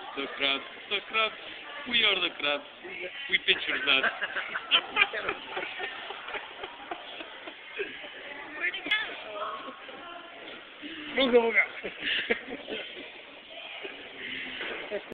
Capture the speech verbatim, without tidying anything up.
The crabs, the crabs, we are the crabs. We picture that. Where'd it go? Boga, boga.